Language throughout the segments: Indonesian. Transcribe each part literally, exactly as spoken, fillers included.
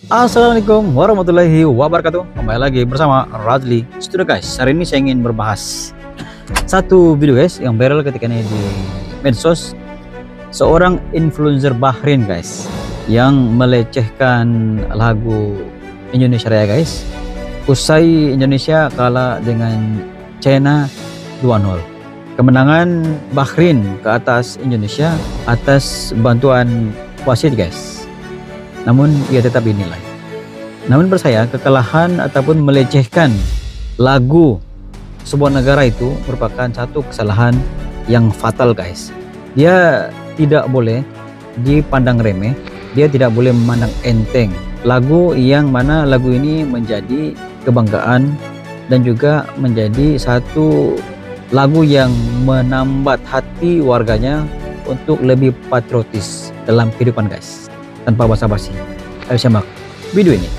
Assalamualaikum warahmatullahi wabarakatuh. Kembali lagi bersama Radli Studio guys. Hari ini saya ingin berbahas satu video guys yang viral ketika ini di medsos. Seorang influencer Bahrain guys yang melecehkan lagu Indonesia Raya guys. Usai Indonesia kalah dengan China dua nol. Kemenangan Bahrain ke atas Indonesia atas bantuan wasit guys. Namun ia tetap dinilai. Namun menurut saya kekalahan ataupun melecehkan lagu sebuah negara itu merupakan satu kesalahan yang fatal guys. Dia tidak boleh dipandang remeh, dia tidak boleh memandang enteng lagu yang mana lagu ini menjadi kebanggaan dan juga menjadi satu lagu yang menambat hati warganya untuk lebih patriotis dalam kehidupan guys. Tanpa basa-basi, ayo simak video ini.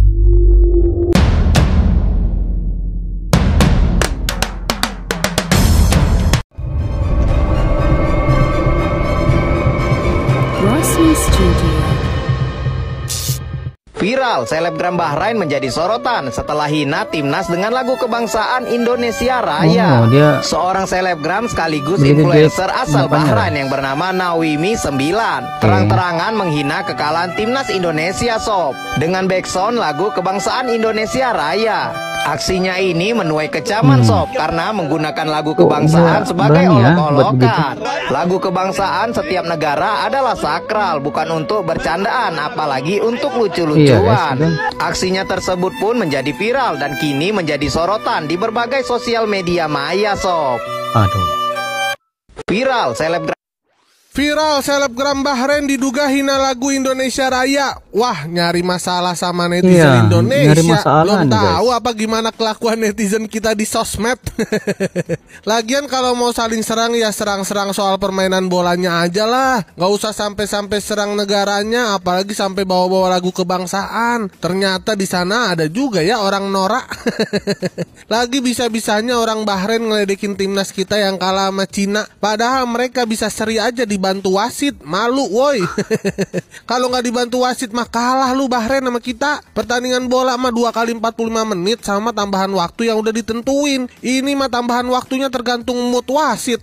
Viral, selebgram Bahrain menjadi sorotan setelah hina timnas dengan lagu kebangsaan Indonesia Raya. Oh, dia Seorang selebgram sekaligus influencer asal Bahrain yang bernama Nawimi sembilan terang-terangan menghina kekalahan timnas Indonesia sob dengan backsound lagu kebangsaan Indonesia Raya. Aksinya ini menuai kecaman hmm. sob karena menggunakan lagu kebangsaan oh, sebagai olok-olokan. Ya, lagu kebangsaan setiap negara adalah sakral, bukan untuk bercandaan, apalagi untuk lucu-lucuan. Iya, aksinya tersebut pun menjadi viral dan kini menjadi sorotan di berbagai sosial media maya sob. Aduh. Viral, selebgram Viral, selebgram Bahrain diduga hina lagu Indonesia Raya. Wah, nyari masalah sama netizen iya, Indonesia. masalah Belum nih, tahu guys. apa gimana kelakuan netizen kita di sosmed. Lagian kalau mau saling serang ya serang-serang soal permainan bolanya aja lah. Gak usah sampai-sampai serang negaranya, apalagi sampai bawa-bawa lagu kebangsaan. Ternyata di sana ada juga ya orang norak. Lagi bisa-bisanya orang Bahrain ngeledekin timnas kita yang kalah sama Cina. Padahal mereka bisa seri aja di bantu wasit, malu woi. Kalau nggak dibantu wasit mah kalah lu Bahrain sama kita. Pertandingan bola mah dua kali empat puluh lima menit sama tambahan waktu yang udah ditentuin. Ini mah tambahan waktunya tergantung mood wasit.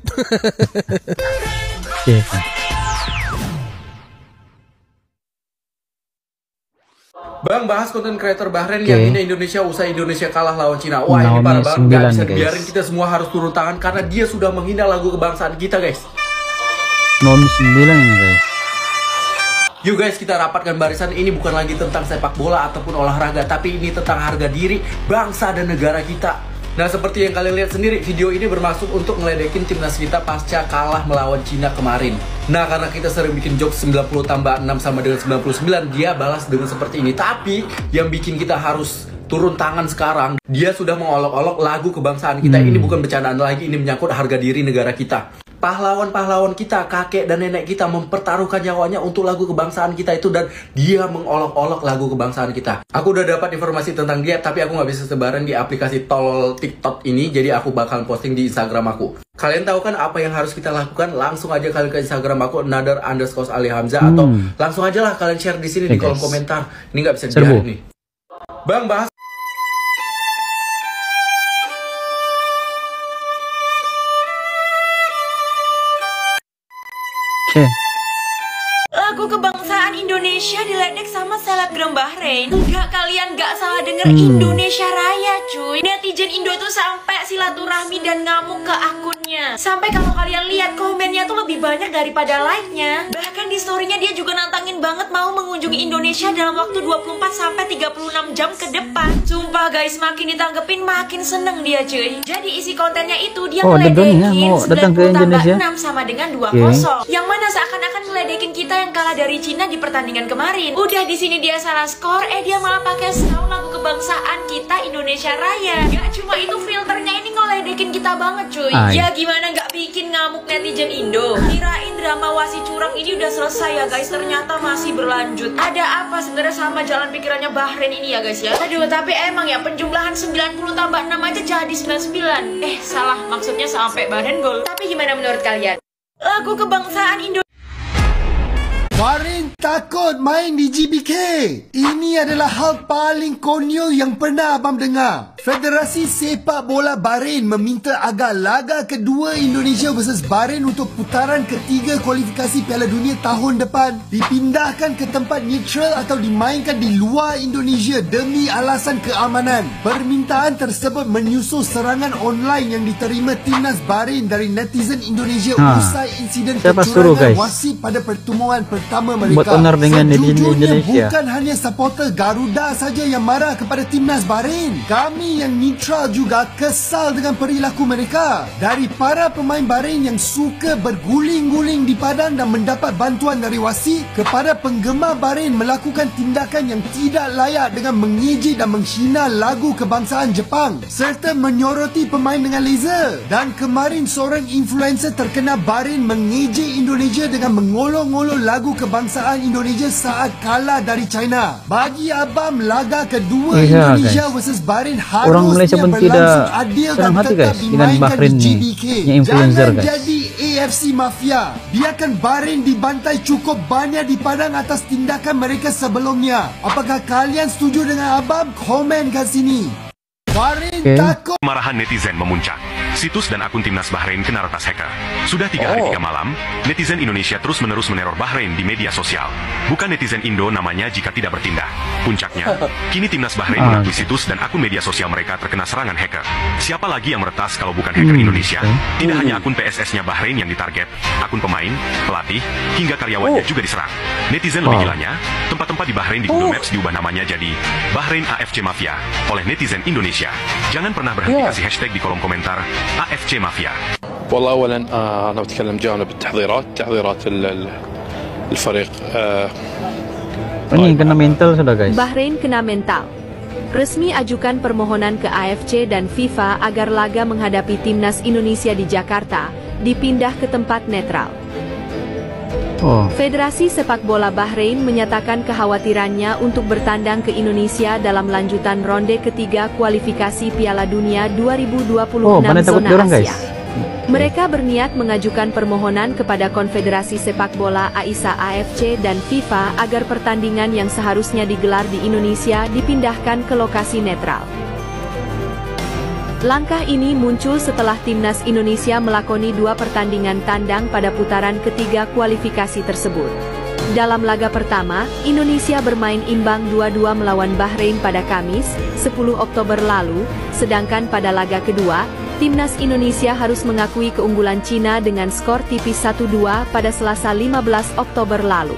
Bang, bahas konten kreator Bahrain okay. yang hina Indonesia usai Indonesia kalah lawan Cina. Wah, ini parah banget, gak bisa dibiarin, kita semua harus turun tangan karena dia sudah menghina lagu kebangsaan kita guys. Nomi sembilan ini guys. Yuk guys, kita rapatkan barisan. Ini bukan lagi tentang sepak bola ataupun olahraga, tapi ini tentang harga diri bangsa dan negara kita. Nah, seperti yang kalian lihat sendiri, video ini bermaksud untuk ngeledekin timnas kita pasca kalah melawan Cina kemarin. Nah, karena kita sering bikin jokes sembilan puluh tambah enam sama dengan sembilan puluh sembilan, dia balas dengan seperti ini. Tapi yang bikin kita harus turun tangan sekarang, dia sudah mengolok-olok lagu kebangsaan kita. hmm. Ini bukan bercandaan lagi, ini menyangkut harga diri negara kita. Pahlawan-pahlawan kita, kakek dan nenek kita mempertaruhkan nyawanya untuk lagu kebangsaan kita itu, dan dia mengolok-olok lagu kebangsaan kita. Aku udah dapat informasi tentang dia, tapi aku nggak bisa sebaran di aplikasi tol TikTok ini, jadi aku bakal posting di Instagram aku. Kalian tahu kan apa yang harus kita lakukan? Langsung aja kalian ke Instagram aku, another underscore Ali Hamzah, hmm. atau langsung aja lah kalian share di sini okay, di kolom guys. komentar. Ini nggak bisa dibiarin nih. Bang, bahas. Okay. Lagu kebangsaan Indonesia diledek sama selebgram Bahrain. Enggak, kalian gak salah denger, hmm. Indonesia Raya cuy. Netizen Indo tuh sampai silaturahmi dan ngamuk ke akunnya. Sampai kalau kalian lihat komennya tuh lebih banyak daripada like-nya. Bahkan di story-nya dia juga nantangin banget mau mengunjungi Indonesia dalam waktu dua puluh empat sampai tiga puluh enam jam ke depan. Sumpah guys, makin ditanggepin makin seneng dia cuy. Jadi isi kontennya itu dia oh, ngeledekin ya, sembilan puluh tambah enam sama dengan dua kosong. Okay. Yang mana seakan-akan ngeledekin kita yang kalah dari Cina di pertandingan kemarin. Udah di sini dia salah skor, eh dia malah pakai sound lagu kebangsaan kita Indonesia Raya. Gak cuma itu, filternya ini ngeledekin kita banget cuy. Ay. Ya gimana gak bikin ngamuk netizen Indo. Kirain drama wasit curang ini udah selesai ya guys, ternyata masih berlanjut. Ada apa sebenarnya sama jalan pikirannya Bahrain ini ya guys ya. Aduh, tapi emang ya penjumlahan sembilan puluh tambah enam aja jadi sembilan puluh sembilan. Eh salah, maksudnya sampai Bahrain gol. Tapi gimana menurut kalian? Lagu kebangsaan Indonesia Bahrain takut main di G B K. Ini adalah hal paling konyol yang pernah abang dengar. Federasi Sepak Bola Bahrain meminta agar laga kedua Indonesia versus Bahrain untuk putaran ketiga kualifikasi Piala Dunia tahun depan dipindahkan ke tempat neutral atau dimainkan di luar Indonesia demi alasan keamanan. Permintaan tersebut menyusul serangan online yang diterima timnas Bahrain dari netizen Indonesia ha. usai insiden kecurangan wasit pada pertemuan pertama mereka. Sejujurnya bukan hanya supporter Garuda saja yang marah kepada timnas Bahrain. Kami yang neutral juga kesal dengan perilaku mereka. Dari para pemain Bahrain yang suka berguling-guling di padang dan mendapat bantuan dari wasit, kepada penggemar Bahrain melakukan tindakan yang tidak layak dengan mengejek dan menghina lagu kebangsaan Jepang serta menyoroti pemain dengan laser. Dan kemarin seorang influencer terkenal Bahrain mengejek Indonesia dengan mengolok-olok lagu kebangsaan Indonesia saat kalah dari China. Bagi abang, laga kedua ya, Indonesia guys. versus Bahrain Orang Malaysia harusnya pun tidak adil senang dan hati tetap guys dengan dimainkan Bahrain di G ni B K. yang influencer Jangan guys. jadi A F C Mafia. Biarkan Bahrain dibantai cukup banyak di padang atas tindakan mereka sebelumnya. Apakah kalian setuju dengan abang? Komen kat sini. Bahrain okay. takut. Kemarahan netizen memuncak. Situs dan akun timnas Bahrain kena retas hacker. Sudah tiga hari tiga malam, netizen Indonesia terus-menerus meneror Bahrain di media sosial. Bukan netizen Indo namanya jika tidak bertindak. Puncaknya, kini timnas Bahrain ah. mengakui situs dan akun media sosial mereka terkena serangan hacker. Siapa lagi yang meretas kalau bukan hacker hmm. Indonesia? Tidak hanya akun P S S-nya Bahrain yang ditarget, akun pemain, pelatih, hingga karyawannya oh. juga diserang. Netizen lebih wow. gilanya, tempat-tempat di Bahrain di Google Maps diubah namanya jadi Bahrain A F C Mafia oleh netizen Indonesia. Jangan pernah berhenti yeah. kasih hashtag di kolom komentar A F C Mafia. والله اولا انا بتكلم جانب التحضيرات تحضيرات الفريق. Ini kena mental sudah guys. Bahrain kena mental. Resmi ajukan permohonan ke A F C dan FIFA agar laga menghadapi timnas Indonesia di Jakarta dipindah ke tempat netral. Oh. Federasi Sepak Bola Bahrain menyatakan kekhawatirannya untuk bertandang ke Indonesia dalam lanjutan ronde ketiga kualifikasi Piala Dunia dua ribu dua puluh enam oh, zona orang, Asia. Guys. Mereka berniat mengajukan permohonan kepada Konfederasi Sepak Bola AISA A F C dan FIFA agar pertandingan yang seharusnya digelar di Indonesia dipindahkan ke lokasi netral. Langkah ini muncul setelah timnas Indonesia melakoni dua pertandingan tandang pada putaran ketiga kualifikasi tersebut. Dalam laga pertama, Indonesia bermain imbang dua dua melawan Bahrain pada Kamis, sepuluh Oktober lalu, sedangkan pada laga kedua, timnas Indonesia harus mengakui keunggulan Cina dengan skor tipis satu dua pada Selasa lima belas Oktober lalu.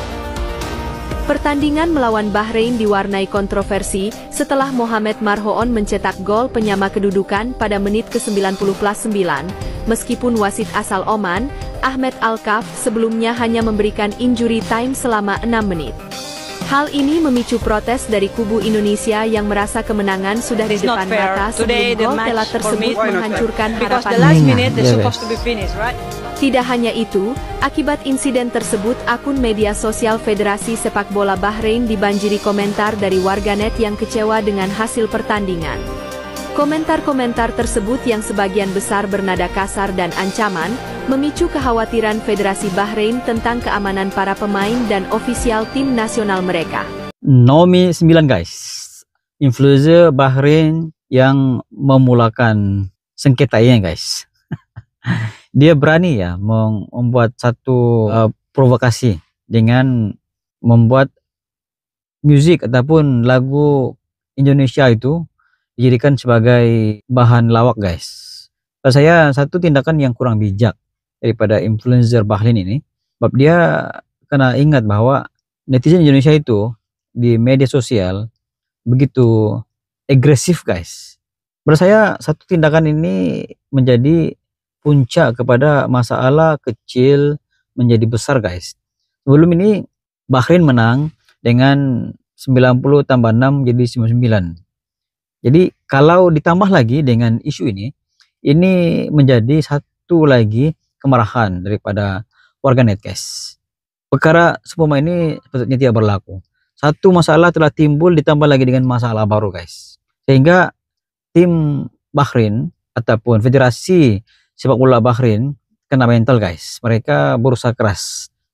Pertandingan melawan Bahrain diwarnai kontroversi setelah Mohamed Marhoon mencetak gol penyama kedudukan pada menit ke sembilan puluh plus sembilan, meskipun wasit asal Oman, Ahmed Al-Kaf, sebelumnya hanya memberikan injury time selama enam menit. Hal ini memicu protes dari kubu Indonesia yang merasa kemenangan sudah di depan mata sebelum gol telat tersebut menghancurkan harapan mereka. Tidak hanya itu, akibat insiden tersebut akun media sosial Federasi Sepak Bola Bahrain dibanjiri komentar dari warganet yang kecewa dengan hasil pertandingan. Komentar-komentar tersebut yang sebagian besar bernada kasar dan ancaman, memicu kekhawatiran Federasi Bahrain tentang keamanan para pemain dan ofisial tim nasional mereka. Nomi sembilan guys, influencer Bahrain yang memulakan sengketa ini guys. Dia berani ya membuat satu uh, provokasi dengan membuat musik ataupun lagu Indonesia itu dijadikan sebagai bahan lawak guys. Menurut saya satu tindakan yang kurang bijak daripada influencer Bahrain ini, sebab dia kena ingat bahwa netizen Indonesia itu di media sosial begitu agresif guys. Menurut saya satu tindakan ini menjadi puncak kepada masalah kecil menjadi besar guys. Sebelum ini Bahrain menang dengan sembilan puluh tambah enam jadi sembilan puluh sembilan. Jadi kalau ditambah lagi dengan isu ini, ini menjadi satu lagi kemarahan daripada warganet guys. Perkara seumpama ini sepatutnya tidak berlaku. Satu masalah telah timbul ditambah lagi dengan masalah baru guys. Sehingga tim Bahrain ataupun Federasi Sepak Bola Bahrain kena mental guys. Mereka berusaha keras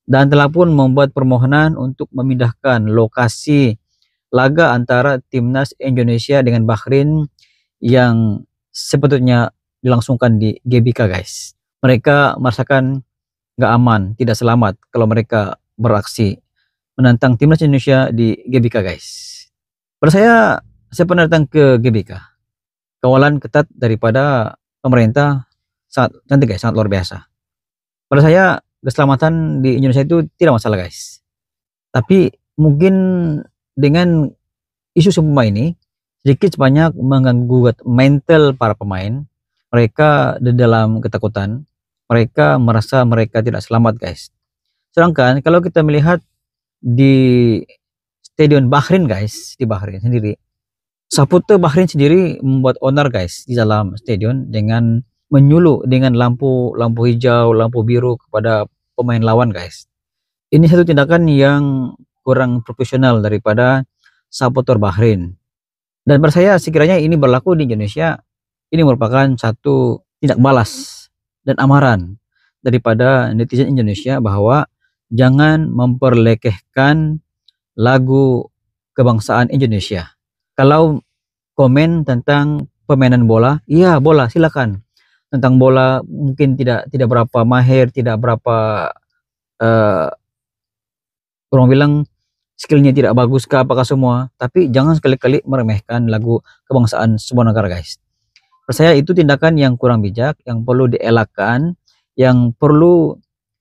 dan telah pun membuat permohonan untuk memindahkan lokasi laga antara timnas Indonesia dengan Bahrain yang sepatutnya dilangsungkan di G B K guys. Mereka merasakan nggak aman, tidak selamat kalau mereka beraksi menantang timnas Indonesia di G B K guys. Pada saya, saya pernah datang ke G B K. Kawalan ketat daripada pemerintah sangat cantik guys, sangat luar biasa. Pada saya, keselamatan di Indonesia itu tidak masalah guys. Tapi mungkin dengan isu semua ini sedikit sebanyak mengganggu mental para pemain. Mereka di dalam ketakutan, mereka merasa mereka tidak selamat guys. Sedangkan kalau kita melihat di stadion Bahrain guys, di Bahrain sendiri, supporter Bahrain sendiri membuat onar guys di dalam stadion dengan menyuluh dengan lampu lampu hijau, lampu biru kepada pemain lawan guys. Ini satu tindakan yang kurang profesional daripada supporter Bahrain. Dan pada saya sekiranya ini berlaku di Indonesia, ini merupakan satu tindak balas dan amaran daripada netizen Indonesia bahwa jangan memperlekehkan lagu kebangsaan Indonesia. Kalau komen tentang permainan bola, iya bola silakan. Tentang bola mungkin tidak tidak berapa mahir, tidak berapa uh, orang bilang skillnya tidak bagus ke apakah semua, tapi jangan sekali-kali meremehkan lagu kebangsaan sebuah negara guys. Menurut saya itu tindakan yang kurang bijak, yang perlu dielakkan, yang perlu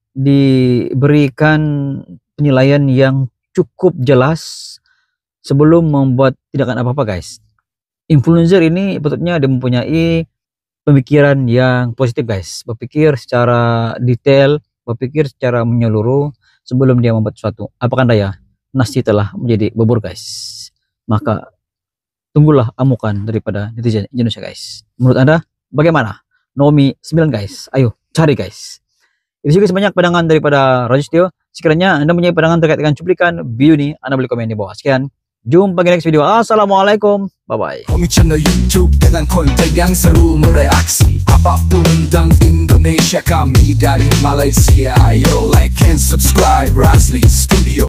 diberikan penilaian yang cukup jelas sebelum membuat tindakan apa-apa guys. Influencer ini betulnya dia mempunyai pemikiran yang positif guys, berpikir secara detail, berpikir secara menyeluruh sebelum dia membuat sesuatu. Apakah daya nasi telah menjadi bubur guys, maka tunggulah amukan daripada netizen Indonesia guys. Menurut Anda bagaimana? Nomi sembilan guys, ayo cari guys. Itu juga sebanyak pandangan daripada Rajistio. Sekiranya Anda punya pandangan terkait dengan cuplikan video ini, Anda boleh komen di bawah. Sekian, jumpa di next video. Assalamualaikum, bye bye. Kami channel YouTube dengan konten yang seru mereaksi apapun tentang Indonesia, kami dari Malaysia. Ayo like and subscribe Razli Studio.